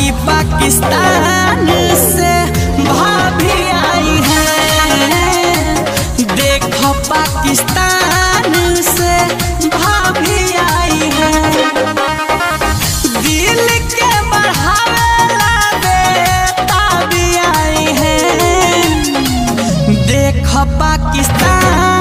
कि पाकिस्तान से भाभी आई है। देखो पाकिस्तान से भाभी आई है। दिल के बढ़ावेला बेटा भी आई है। देखो पाकिस्तान